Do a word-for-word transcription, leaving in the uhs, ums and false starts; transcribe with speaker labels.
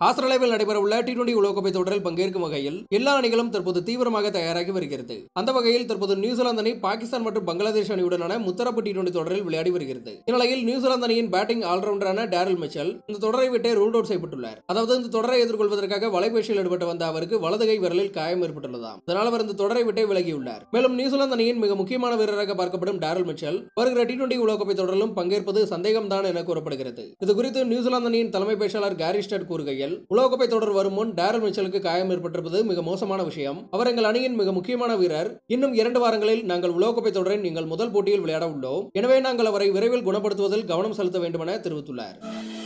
Speaker 1: ஆஸ்திரேலியாவில் நடைபெறவுள்ள D twenty உலகக்கோப்பை தொடரில் பங்கேற்கும் வகையில் எல்லா அணிகளும் தற்போது தீவிரமாக தயாராகி வருகிறது. அந்த வகையில் தற்போது நியூசிலாந்து அணி பாகிஸ்தான் மற்றும் பங்களாதேஷ் அணியுடனான முத்தரப்பு டி டுவெண்டி தொடரில் விளையாடி வருகிறது. இந்நிலையில் நியூசிலாந்து அணியின் பேட்டிங் ஆல்ரவுண்டரான டேரில் மிச்சல் இந்த தொடரை விட்டு ரூல்ட் அவுட் செய்யப்பட்டுள்ளார். அதாவது இந்த தொடரை எதிர்கொள்வதற்காக வலைபேசியில் ஈடுபட்டு வந்த அவருக்கு வலது கை விரலில் காயம் ஏற்பட்டுள்ளதாம். இதனால் அவர் இந்த தொடரை விட்டு விலகியுள்ளார். மேலும் நியூசிலாந்து அணியின் மிக முக்கியமான வீரராக பார்க்கப்படும் டேரில் மிச்சல் வருகிற டி டுவெண்டி உலகக்கோப்பை தொடரிலும் பங்கேற்பது சந்தேகம்தான் என கூறப்படுகிறது. இது குறித்து நியூசிலாந்து அணியின் தலைமை பேச்சாளர் கேரி ஸ்டட் கூறுகையில், உலகக்கோப்பை தொடர் வரும் முன் டேரில் மிச்சலுக்கு காயம் ஏற்பட்டிருப்பது மிக மோசமான விஷயம். அவர் எங்கள் அணியின் மிக முக்கியமான வீரர். இன்னும் இரண்டு வாரங்களில் நாங்கள் உலகக்கோப்பை தொடரின் எங்கள் முதல் போட்டியில் விளையாட உள்ளோம். எனவே நாங்கள் அவரை விரைவில் குணப்படுத்துவதில் கவனம் செலுத்த வேண்டும் என தெரிவித்துள்ளார்.